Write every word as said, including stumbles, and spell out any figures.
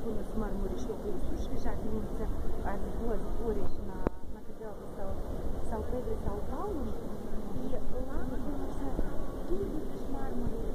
puno smărmuri și opusul și žartinice ar buvo zbūrė na na katedrą sau sau Pedro sau Paulo e lá na nossa tudo de mármore